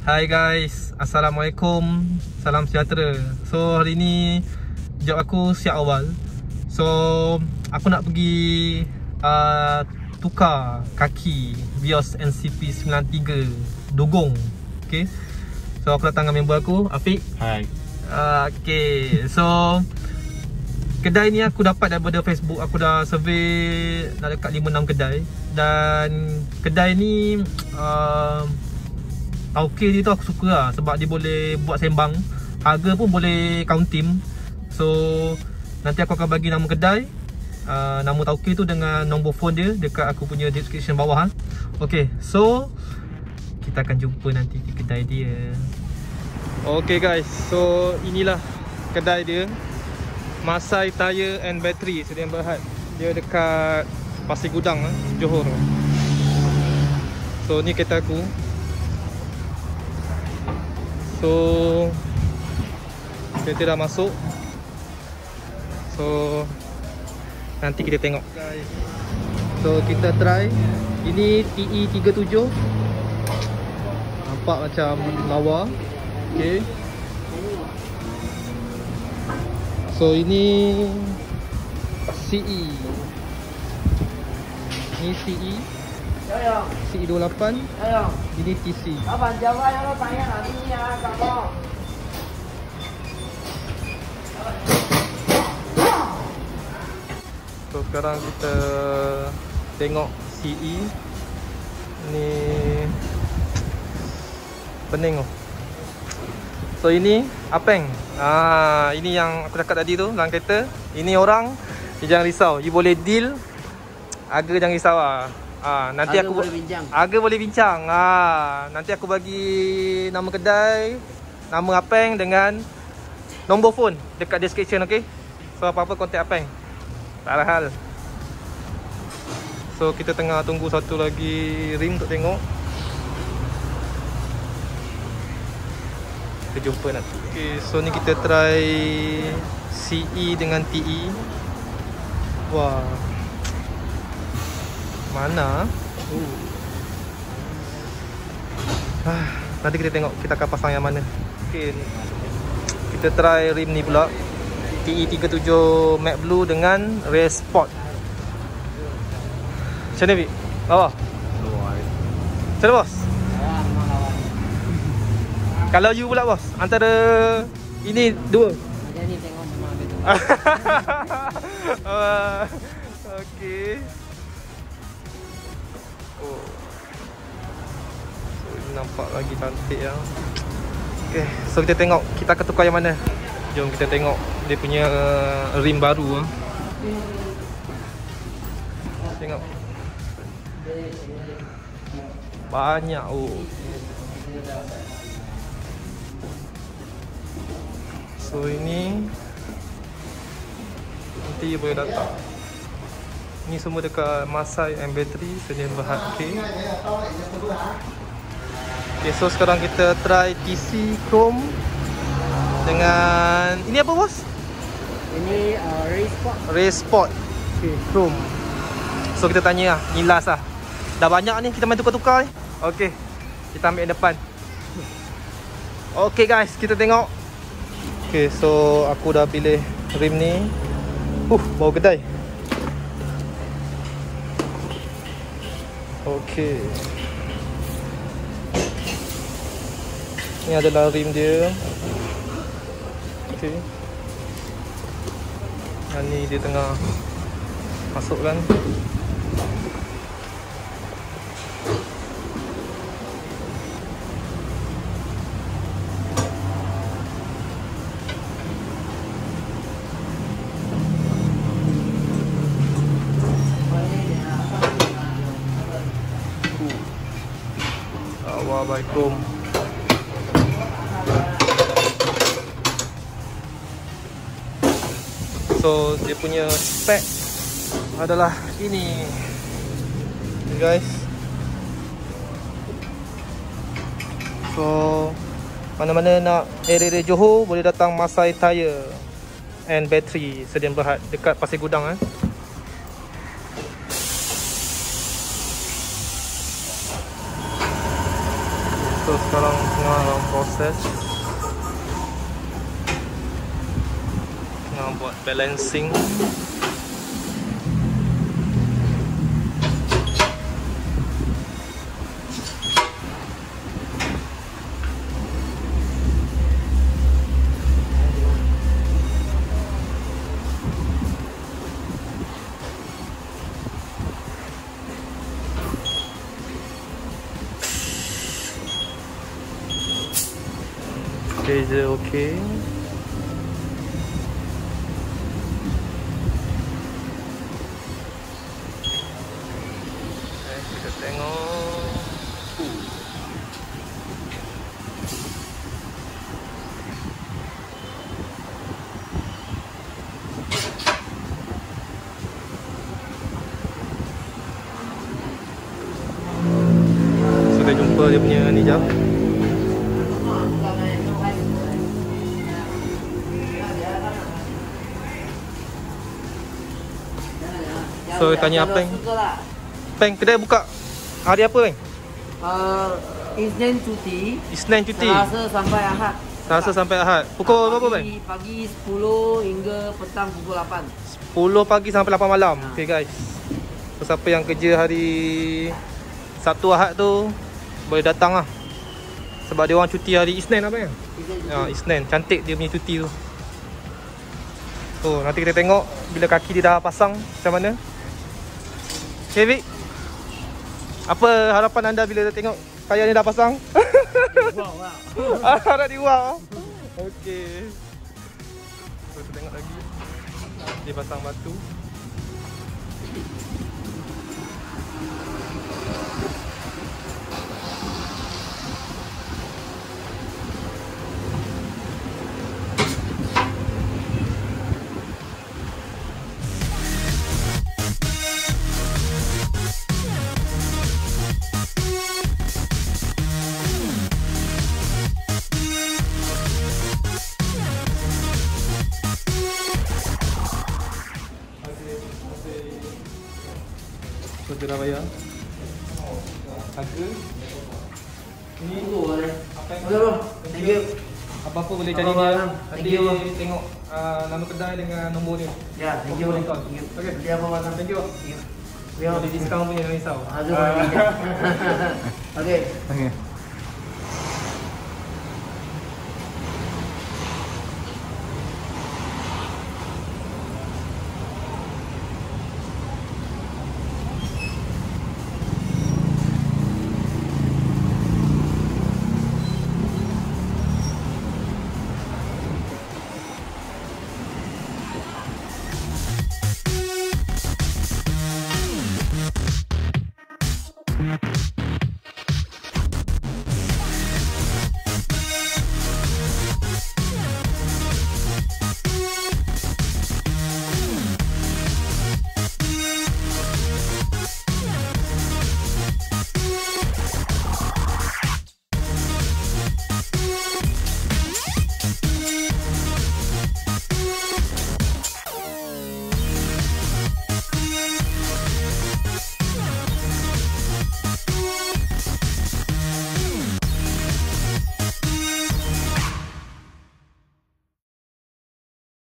Hai guys, Assalamualaikum, salam sejahtera. So hari ni job aku siap awal. So aku nak pergi tukar kaki Vios NCP 93 Dugong. Okay, so aku datang dengan member aku, Afiq. Hai. Okay, so kedai ni aku dapat daripada Facebook. Aku dah survey dah dekat 5-6 kedai. Dan kedai ni tauke dia tu aku suka lah, sebab dia boleh buat sembang, harga pun boleh counting. So nanti aku akan bagi nama kedai, nama tauke tu dengan nombor phone dia dekat aku punya description bawah. Okay, so kita akan jumpa nanti di kedai dia. Okay guys, so inilah kedai dia, Masai Tyre and Battery Sdn Bhd. Dia dekat Pasir Gudang, Johor. So ni kereta aku. So kereta dah masuk. So nanti kita tengok guys. So kita try. Ini TE37. Nampak macam lawa. Okay. So ini CE. Ini CE. CE28. Ini TC. So sekarang kita tengok CE. Ni pening tu. So ini Apeng. Ini yang aku cakap tadi tu dalam kereta. Ini orang, jangan risau, you boleh deal. Harga jangan risau lah. Nanti harga aku boleh bincang. Harga boleh bincang. Nanti aku bagi nama kedai, nama Apeng dengan nombor phone dekat description, okey? So apa-apa kontak Apeng. Tak ada hal. So kita tengah tunggu satu lagi rim untuk tengok. Kita jumpa nanti. Okay, so ni kita try CE dengan TE. Wah, mana? Nanti kita tengok kita akan pasang yang mana. Okay, kita try rim ni pula, TE37 Matte Blue dengan Race Sport. Macam mana Bik? Lawa? Macam mana bos? Kalau you pula bos, antara ini dua. Macam ni tengok memang betul. Okay. Oh. So ini nampak lagi cantik ya. Okay, so kita tengok kita akan tukar yang mana. Jom kita tengok dia punya rim baru. Tengok. Banyak So ini nanti boleh datang. Ini semua dekat Masai and Battery Sdn Bhd. Okay, so sekarang kita try TC Chrome dengan ini apa bos? Ini Race Sport. Race Sport. Okay, Chrome. So kita tanya lah, ni last lah. Dah banyak ni, kita main tukar-tukar ni. Okay, kita ambil yang depan. Okay guys, kita tengok. Okay, so aku dah pilih rim ni. Bau kedai. Okay, ni adalah rim dia. Okay, yang ni dia tengah masukkan. Assalamualaikum. So dia punya spek adalah ini guys. So mana-mana nak area Johor boleh datang Masai Tyre and Battery Sdn Bhd dekat Pasir Gudang. So So sekarang tengah proses, tengah buat balancing. Okay je, okay. Kita tengok. Sudah jumpa dia punya ni jap. So tanya apa Peng? Peng, kedai buka hari apa Peng? Isnin cuti. Isnin cuti. Selasa sampai Ahad. Selasa sampai Ahad. Pukul berapa Peng? Pagi 10 hingga petang pukul 8. 10 pagi sampai 8 malam. Okay guys. So siapa yang kerja hari Sabtu Ahad tu boleh datang lah. Sebab dia orang cuti hari Isnin apa ya? Isnin. Cantik dia punya cuti tu. So nanti kita tengok bila kaki dia dah pasang macam mana. Okay Vic, apa harapan anda bila tengok kaya ni dah pasang? Wow lah. Harap di wow. Okay. So kita tengok lagi. Dia pasang batu. So dia dah bayar harga ni apa yang Okay bro, thank you. apa-apa boleh cari Apa-apa, dia. bang. Nanti Thank you, bang. tengok nama kedai dengan nombor ni. Ya, thank you. Boleh call. Thank you. Okay. Dia apa bang? Thank you. Ya, Boleh diskaun punya, jangan risau. Ada bang. Okay. Okay.